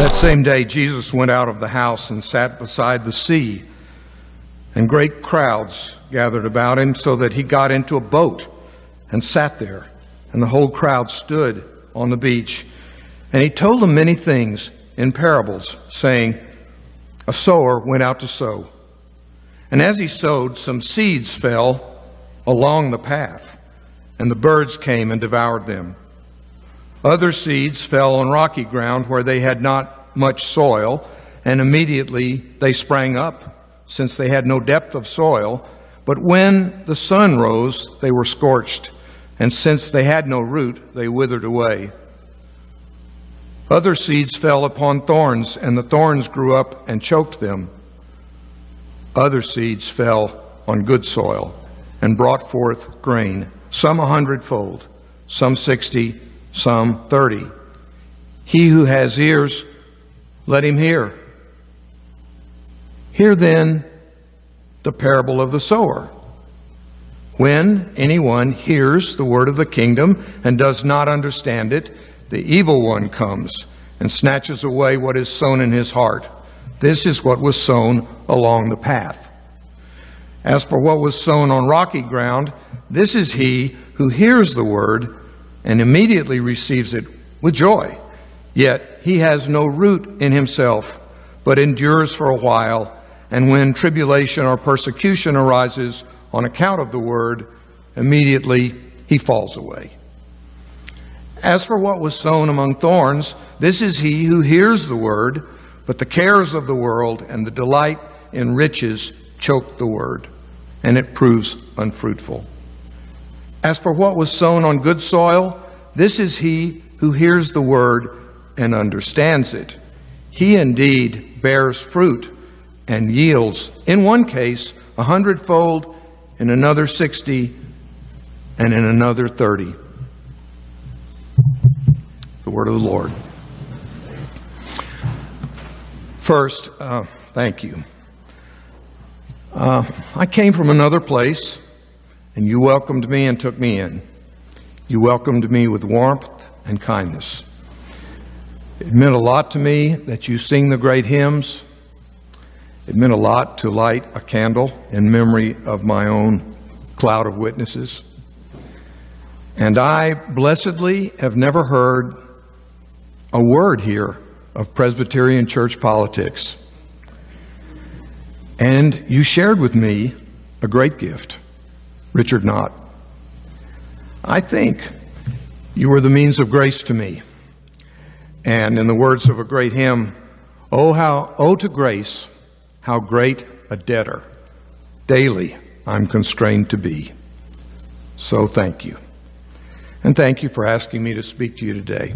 That same day, Jesus went out of the house and sat beside the sea, and great crowds gathered about him, so that he got into a boat and sat there, and the whole crowd stood on the beach. And he told them many things in parables, saying, a sower went out to sow. And as he sowed, some seeds fell along the path, and the birds came and devoured them. Other seeds fell on rocky ground where they had not much soil, and immediately they sprang up, since they had no depth of soil. But when the sun rose, they were scorched, and since they had no root, they withered away. Other seeds fell upon thorns, and the thorns grew up and choked them. Other seeds fell on good soil and brought forth grain, some 100-fold, some 60, some 30. He who has ears, let him hear. Hear then the parable of the sower. When anyone hears the word of the kingdom and does not understand it, the evil one comes and snatches away what is sown in his heart. This is what was sown along the path. As for what was sown on rocky ground, this is he who hears the word and immediately receives it with joy. Yet he has no root in himself, but endures for a while. And when tribulation or persecution arises on account of the word, immediately he falls away. As for what was sown among thorns, this is he who hears the word, but the cares of the world and the delight in riches choke the word, and it proves unfruitful. As for what was sown on good soil, this is he who hears the word and understands it. He indeed bears fruit and yields, in one case 100-fold, in another 60, and in another 30. The word of the Lord. First, thank you. I came from another place, and you welcomed me and took me in. You welcomed me with warmth and kindness. It meant a lot to me that you sing the great hymns. It meant a lot to light a candle in memory of my own cloud of witnesses. And I, blessedly, have never heard a word here of Presbyterian church politics. And you shared with me a great gift, Richard Knott. I think you were the means of grace to me. And in the words of a great hymn, oh to grace, how great a debtor daily I'm constrained to be. So thank you. And thank you for asking me to speak to you today.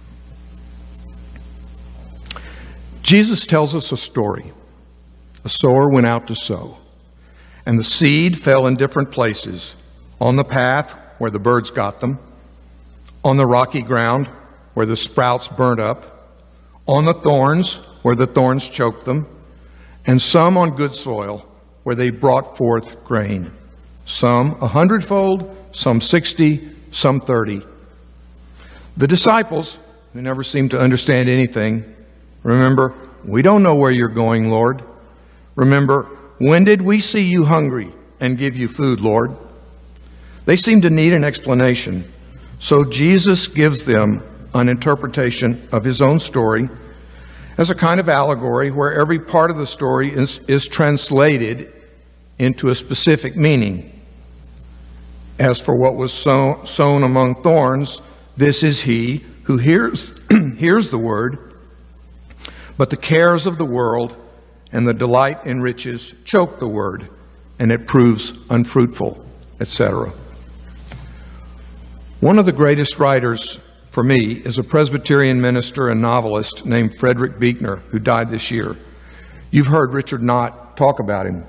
Jesus tells us a story. A sower went out to sow, and the seed fell in different places, on the path where the birds got them, on the rocky ground where the sprouts burnt up, on the thorns where the thorns choked them, and some on good soil where they brought forth grain, some 100-fold, some 60, some 30. The disciples, who never seemed to understand anything, remember, we don't know where you're going, Lord. Remember, when did we see you hungry and give you food, Lord? They seem to need an explanation. So Jesus gives them an interpretation of his own story as a kind of allegory where every part of the story is translated into a specific meaning. As for what was sown among thorns, this is he who hears the word, but the cares of the world and the delight in riches choke the word, and it proves unfruitful, etc. One of the greatest writers for me is a Presbyterian minister and novelist named Frederick Buechner, who died this year. You've heard Richard Knott talk about him.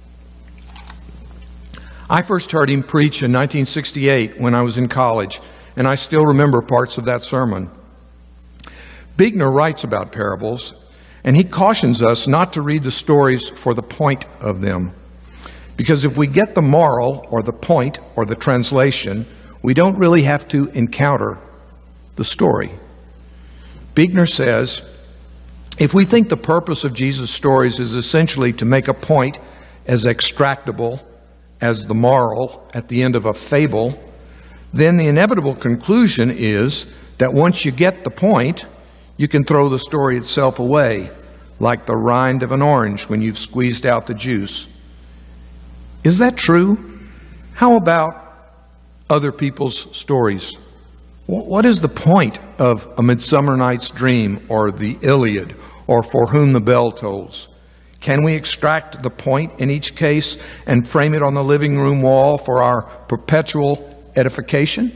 I first heard him preach in 1968 when I was in college, and I still remember parts of that sermon. Buechner writes about parables, and he cautions us not to read the stories for the point of them. Because if we get the moral or the point or the translation, we don't really have to encounter the story. Buechner says, If we think the purpose of Jesus' stories is essentially to make a point as extractable as the moral at the end of a fable, then the inevitable conclusion is that once you get the point, you can throw the story itself away, like the rind of an orange when you've squeezed out the juice. Is that true? How about other people's stories? What is the point of A Midsummer Night's Dream or the Iliad or For Whom the Bell Tolls? Can we extract the point in each case and frame it on the living room wall for our perpetual edification?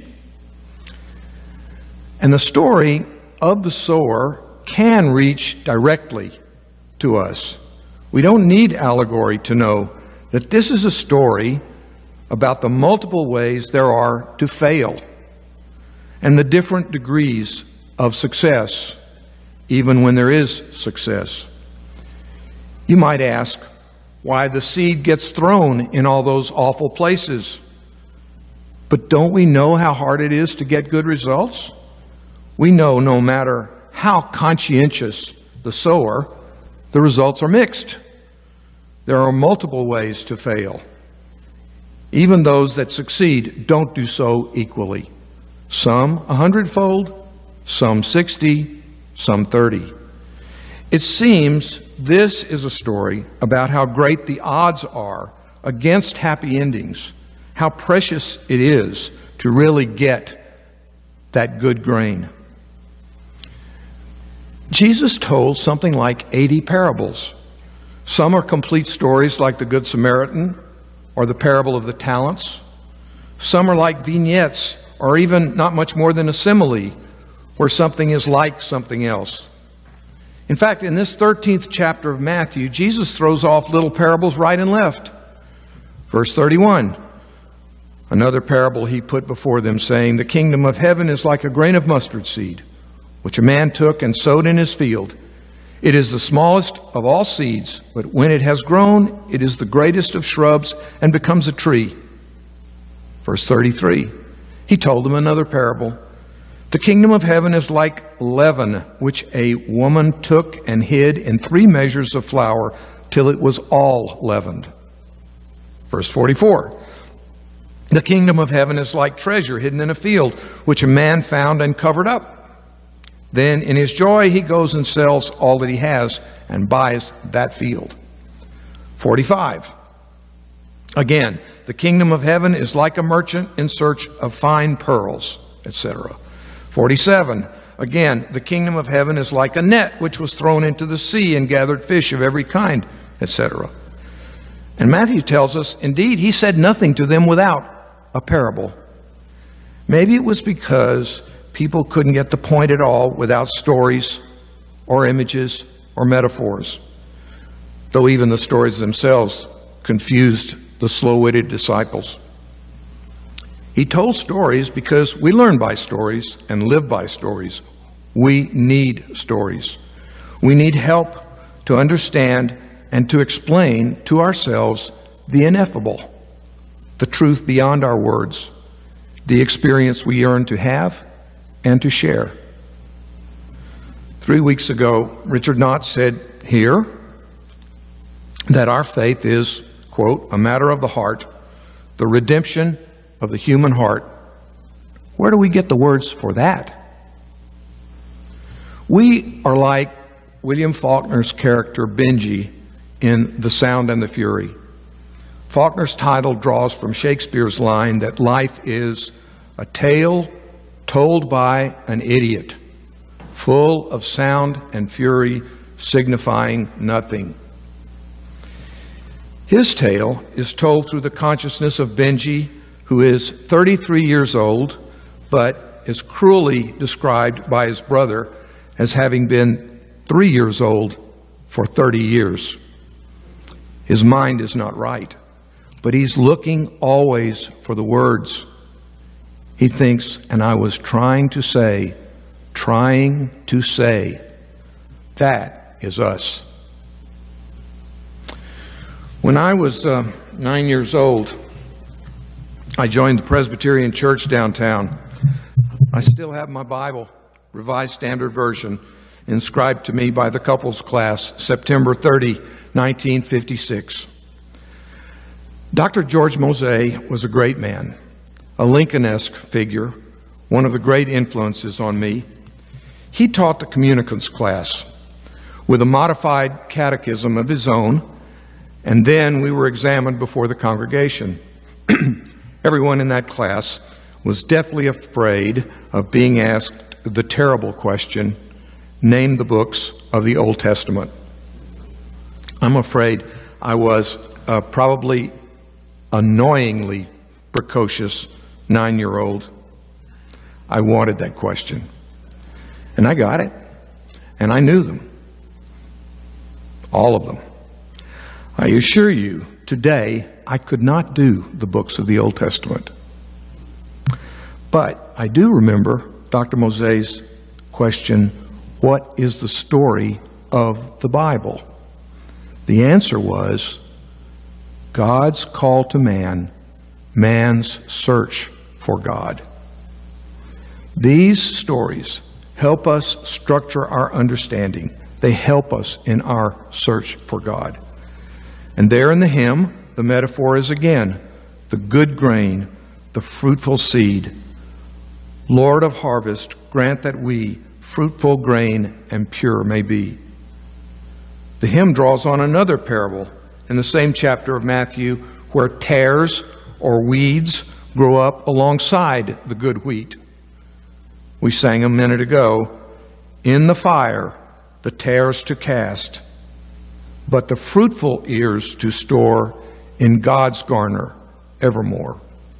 And the story of the sower can reach directly to us. We don't need allegory to know that this is a story about the multiple ways there are to fail and the different degrees of success, even when there is success. You might ask why the seed gets thrown in all those awful places. But don't we know how hard it is to get good results? We know no matter how conscientious the sower, the results are mixed. There are multiple ways to fail. Even those that succeed don't do so equally. Some 100-fold, some 60, some 30. It seems this is a story about how great the odds are against happy endings, how precious it is to really get that good grain. Jesus told something like 80 parables. Some are complete stories like the Good Samaritan or the parable of the talents. Some are like vignettes or even not much more than a simile where something is like something else. In fact, in this 13th chapter of Matthew, Jesus throws off little parables right and left. Verse 31, another parable he put before them, saying, "The kingdom of heaven is like a grain of mustard seed, which a man took and sowed in his field. It is the smallest of all seeds, but when it has grown, it is the greatest of shrubs and becomes a tree." Verse 33, he told them another parable. "The kingdom of heaven is like leaven, which a woman took and hid in 3 measures of flour till it was all leavened." Verse 44, "The kingdom of heaven is like treasure hidden in a field, which a man found and covered up. Then in his joy he goes and sells all that he has and buys that field." 45, again, "The kingdom of heaven is like a merchant in search of fine pearls," etc. 47, again, "The kingdom of heaven is like a net which was thrown into the sea and gathered fish of every kind," etc. And Matthew tells us, indeed, he said nothing to them without a parable. Maybe it was because people couldn't get the point at all without stories or images or metaphors, though even the stories themselves confused the slow-witted disciples. He told stories because we learn by stories and live by stories. We need stories. We need help to understand and to explain to ourselves the ineffable, the truth beyond our words, the experience we yearn to have and to share. 3 weeks ago, Richard Knott said here that our faith is, quote, "a matter of the heart, the redemption of the human heart." Where do we get the words for that? We are like William Faulkner's character Benji in The Sound and the Fury. Faulkner's title draws from Shakespeare's line that life is a tale told by an idiot, full of sound and fury, signifying nothing. His tale is told through the consciousness of Benji, who is 33 years old, but is cruelly described by his brother as having been 3 years old for 30 years. His mind is not right, but he's looking always for the words. He thinks, and I was trying to say. That is us. When I was 9 years old, I joined the Presbyterian Church downtown. I still have my Bible, Revised Standard Version, inscribed to me by the couples class, September 30, 1956. Dr. George Mosé was a great man, a Lincoln-esque figure, one of the great influences on me. He taught the communicants class with a modified catechism of his own, and then we were examined before the congregation. Everyone in that class was deathly afraid of being asked the terrible question, name the books of the Old Testament. I'm afraid I was probably annoyingly precocious 9-year-old. I wanted that question. And I got it. And I knew them. All of them. I assure you, today, I could not do the books of the Old Testament. But I do remember Dr. Mosé's question, what is the story of the Bible? The answer was God's call to man, man's search for God. These stories help us structure our understanding. They help us in our search for God. And there in the hymn, the metaphor is again the good grain, the fruitful seed. Lord of harvest, grant that we fruitful grain and pure may be. The hymn draws on another parable in the same chapter of Matthew where tares or weeds grow up alongside the good wheat. We sang a minute ago, in the fire the tares to cast, but the fruitful ears to store in God's garner evermore.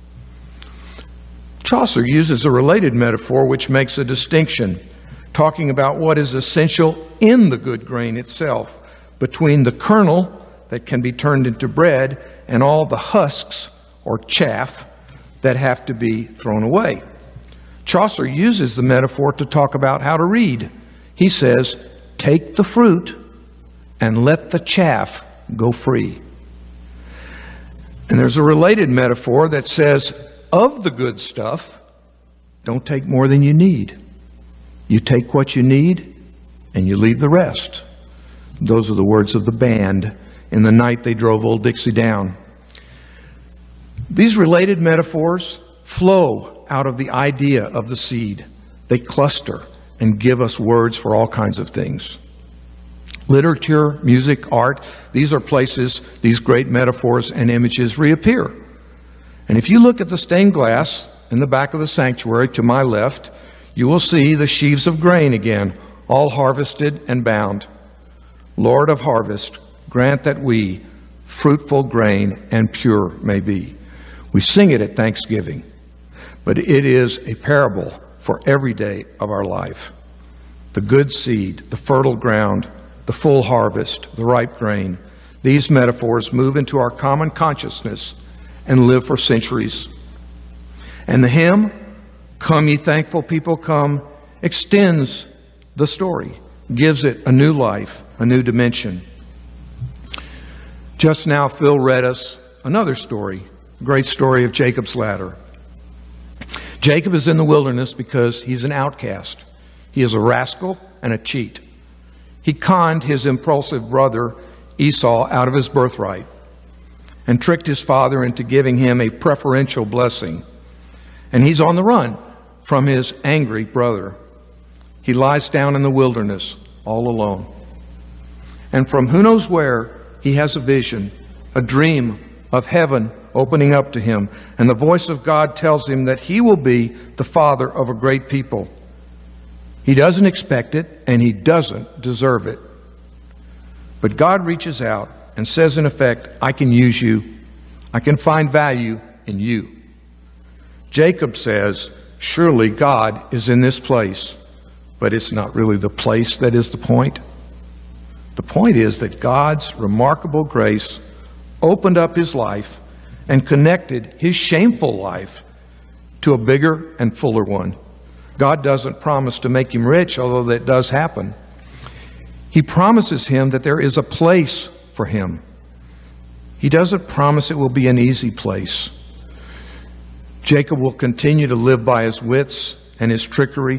Chaucer uses a related metaphor which makes a distinction, talking about what is essential in the good grain itself, between the kernel that can be turned into bread and all the husks or chaff that have to be thrown away. Chaucer uses the metaphor to talk about how to read. He says, take the fruit and let the chaff go free. And there's a related metaphor that says, of the good stuff, don't take more than you need. You take what you need and you leave the rest. Those are the words of the band in the night they drove Old Dixie down. These related metaphors flow out of the idea of the seed. They cluster and give us words for all kinds of things. Literature, music, art, these are places these great metaphors and images reappear. And if you look at the stained glass in the back of the sanctuary to my left, you will see the sheaves of grain again, all harvested and bound. Lord of harvest, grant that we fruitful grain and pure may be. We sing it at Thanksgiving, but it is a parable for every day of our life. The good seed, the fertile ground, the full harvest, the ripe grain. These metaphors move into our common consciousness and live for centuries. And the hymn, Come Ye Thankful People Come, extends the story, gives it a new life, a new dimension. Just now, Phil read us another story, the great story of Jacob's ladder. Jacob is in the wilderness because he's an outcast. He is a rascal and a cheat. He conned his impulsive brother Esau out of his birthright and tricked his father into giving him a preferential blessing. And he's on the run from his angry brother. He lies down in the wilderness all alone. And from who knows where, he has a vision, a dream of heaven opening up to him. And the voice of God tells him that he will be the father of a great people. He doesn't expect it, and he doesn't deserve it. But God reaches out and says, in effect, I can use you. I can find value in you. Jacob says, surely God is in this place, but it's not really the place that is the point. The point is that God's remarkable grace opened up his life and connected his shameful life to a bigger and fuller one. God doesn't promise to make him rich, although that does happen. He promises him that there is a place for him. He doesn't promise it will be an easy place. Jacob will continue to live by his wits and his trickery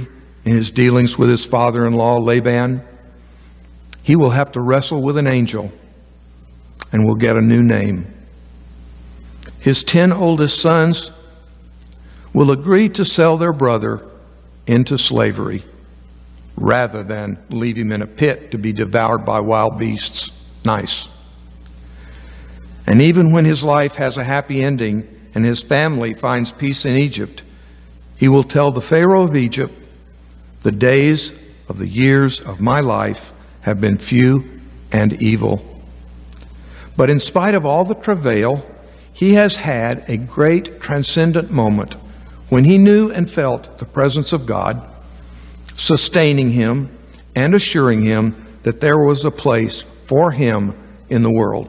in his dealings with his father-in-law, Laban, he will have to wrestle with an angel and will get a new name. His 10 oldest sons will agree to sell their brother into slavery rather than leave him in a pit to be devoured by wild beasts. Nice. And even when his life has a happy ending and his family finds peace in Egypt, he will tell the Pharaoh of Egypt, "The days of the years of my life have been few and evil." But in spite of all the travail, he has had a great transcendent moment when he knew and felt the presence of God, sustaining him and assuring him that there was a place for him in the world.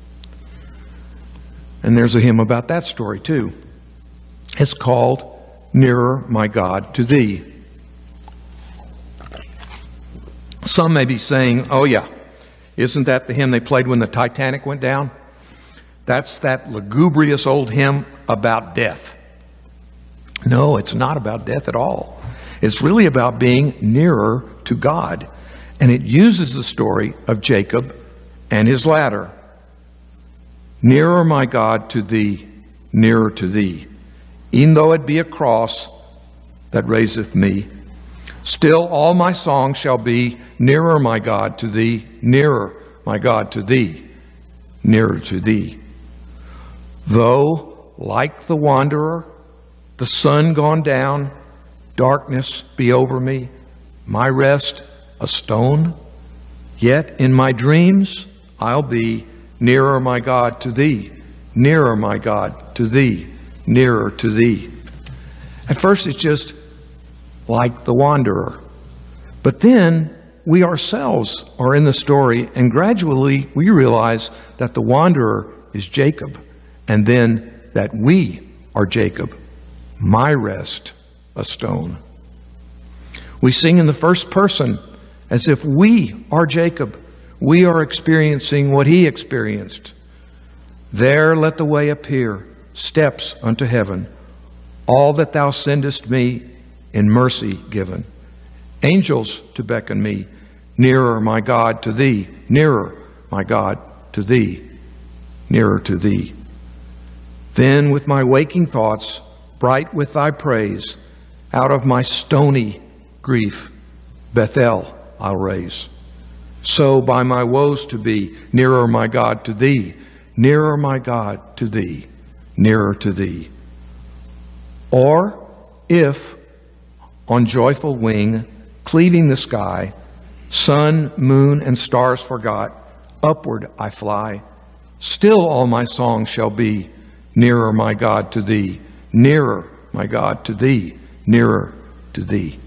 And there's a hymn about that story too. It's called "Nearer, My God, to Thee." Some may be saying, "Oh yeah, isn't that the hymn they played when the Titanic went down? That's that lugubrious old hymn about death." No, it's not about death at all. It's really about being nearer to God. And it uses the story of Jacob and his ladder. "Nearer, my God, to Thee, nearer to Thee. E'en though it be a cross that raiseth me, still all my song shall be, nearer, my God, to Thee, nearer, my God, to Thee, nearer to Thee. Though, like the wanderer, the sun gone down, darkness be over me, my rest a stone, yet in my dreams I'll be nearer, my God, to Thee, nearer, my God, to Thee, nearer to Thee." At first it's just like the wanderer. But then we ourselves are in the story, and gradually we realize that the wanderer is Jacob, and then that we are Jacob, my rest a stone. We sing in the first person as if we are Jacob. We are experiencing what he experienced. "There let the way appear, steps unto heaven. All that thou sendest me in mercy given. Angels to beckon me, nearer, my God, to Thee, nearer, my God, to Thee, nearer to Thee. Then with my waking thoughts, bright with Thy praise, out of my stony grief, Bethel I'll raise. So by my woes to be, nearer, my God, to Thee, nearer, my God, to Thee, nearer to Thee. Or if, on joyful wing, cleaving the sky, sun, moon, and stars forgot, upward I fly, still all my song shall be, nearer, my God, to Thee, nearer, my God, to Thee, nearer to Thee."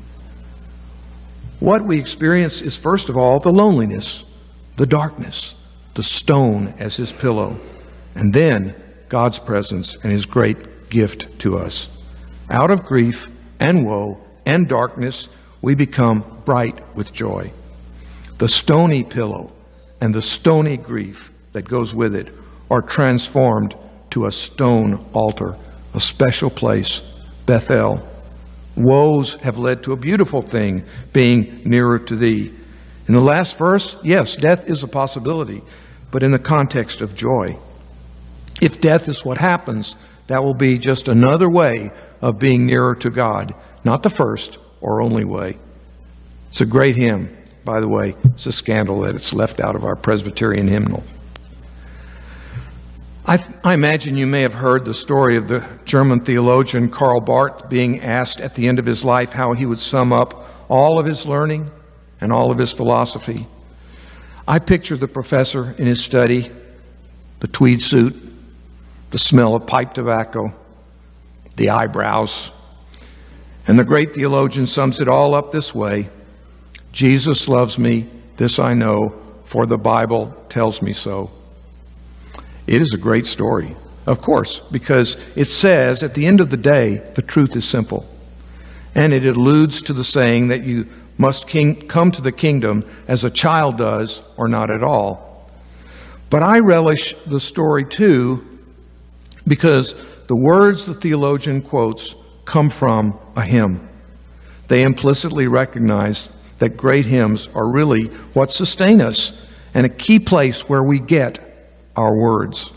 What we experience is, first of all, the loneliness, the darkness, the stone as his pillow, and then God's presence and his great gift to us. Out of grief and woe and darkness, we become bright with joy. The stony pillow and the stony grief that goes with it are transformed to a stone altar, a special place, Bethel. Woes have led to a beautiful thing, being nearer to Thee. In the last verse, yes, death is a possibility, but in the context of joy. If death is what happens, that will be just another way of being nearer to God, not the first or only way. It's a great hymn, by the way. It's a scandal that it's left out of our Presbyterian hymnal. I imagine you may have heard the story of the German theologian Karl Barth being asked at the end of his life how he would sum up all of his learning and all of his philosophy. I picture the professor in his study, the tweed suit, the smell of pipe tobacco, the eyebrows, and the great theologian sums it all up this way: "Jesus loves me, this I know, for the Bible tells me so." It is a great story, of course, because it says at the end of the day, the truth is simple. And it alludes to the saying that you must come to the kingdom as a child does or not at all. But I relish the story too, because the words the theologian quotes come from a hymn. They implicitly recognize that great hymns are really what sustain us and a key place where we get our words.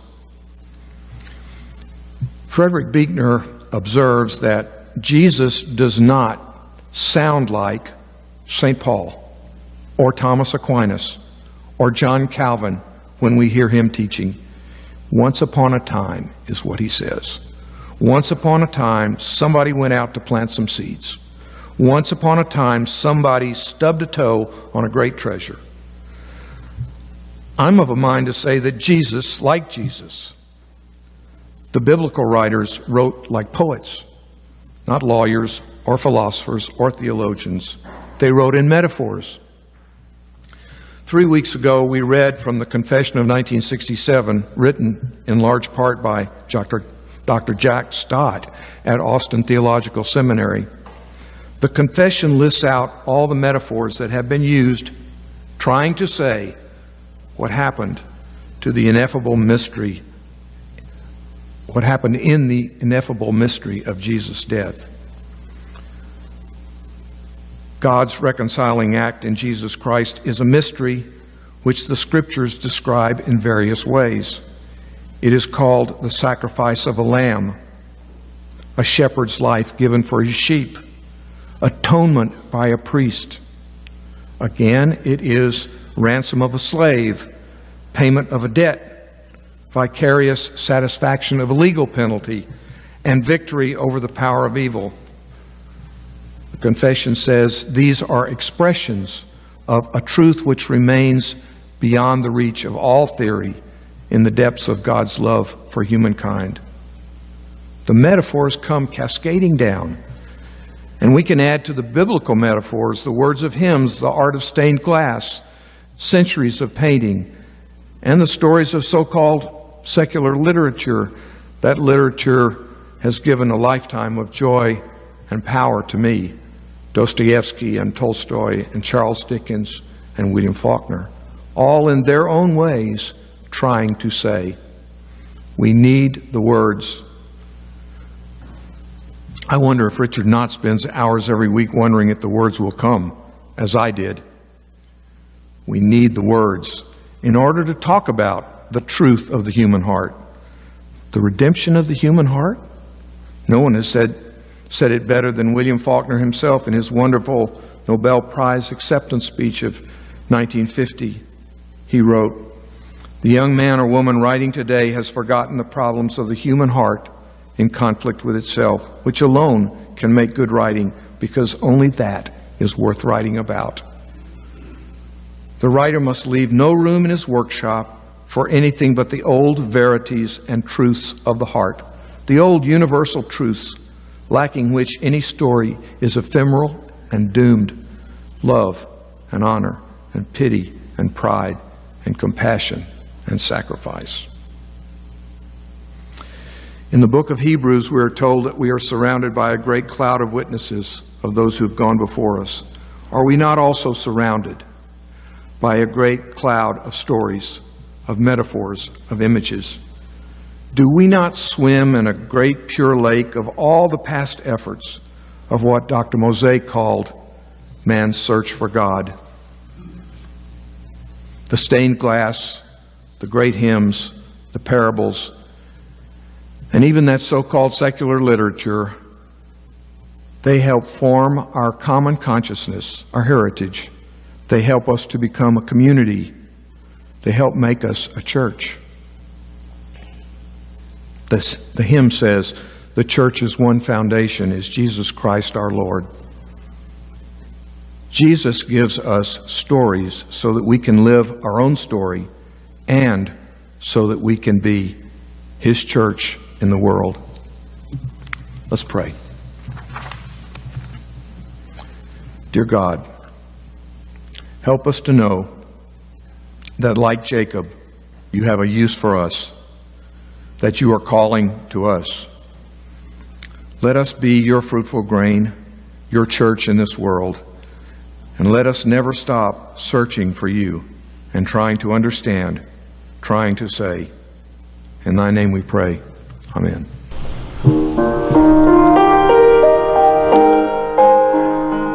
Frederick Buechner observes that Jesus does not sound like St. Paul or Thomas Aquinas or John Calvin when we hear him teaching. Once upon a time is what he says. Once upon a time, somebody went out to plant some seeds. Once upon a time, somebody stubbed a toe on a great treasure. I'm of a mind to say that Jesus, like Jesus, the biblical writers wrote like poets, not lawyers or philosophers or theologians. They wrote in metaphors. 3 weeks ago, we read from the Confession of 1967, written in large part by Dr. Jack Stott at Austin Theological Seminary. The Confession lists out all the metaphors that have been used trying to say what happened to the ineffable mystery, what happened in the ineffable mystery of Jesus' death. God's reconciling act in Jesus Christ is a mystery which the Scriptures describe in various ways. It is called the sacrifice of a lamb, a shepherd's life given for his sheep, atonement by a priest. Again, it is ransom of a slave, payment of a debt, vicarious satisfaction of a legal penalty, and victory over the power of evil. The Confession says these are expressions of a truth which remains beyond the reach of all theory in the depths of God's love for humankind. The metaphors come cascading down, and we can add to the biblical metaphors the words of hymns, the art of stained glass, centuries of painting, and the stories of so-called secular literature. That literature has given a lifetime of joy and power to me. Dostoevsky and Tolstoy and Charles Dickens and William Faulkner, all in their own ways trying to say, we need the words. I wonder if Richard Knott spends hours every week wondering if the words will come, as I did. We need the words in order to talk about the truth of the human heart. The redemption of the human heart? No one has said it better than William Faulkner himself in his wonderful Nobel Prize acceptance speech of 1950. He wrote, "The young man or woman writing today has forgotten the problems of the human heart in conflict with itself, which alone can make good writing, because only that is worth writing about." The writer must leave no room in his workshop for anything but the old verities and truths of the heart, the old universal truths, lacking which any story is ephemeral and doomed: love and honor and pity and pride and compassion and sacrifice. In the book of Hebrews, we are told that we are surrounded by a great cloud of witnesses of those who have gone before us. Are we not also surrounded by a great cloud of stories, of metaphors, of images? Do we not swim in a great pure lake of all the past efforts of what Dr. Mosé called man's search for God? The stained glass, the great hymns, the parables, and even that so-called secular literature, they help form our common consciousness, our heritage. They help us to become a community. They help make us a church. The hymn says, the church's one foundation is Jesus Christ our Lord. Jesus gives us stories so that we can live our own story and so that we can be His church in the world. Let's pray. Dear God, help us to know that, like Jacob, you have a use for us, that you are calling to us. Let us be your fruitful grain, your church in this world, and let us never stop searching for you and trying to understand, trying to say. In thy name we pray. Amen.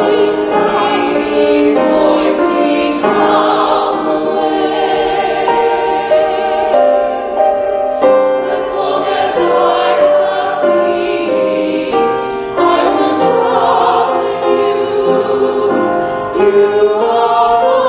You are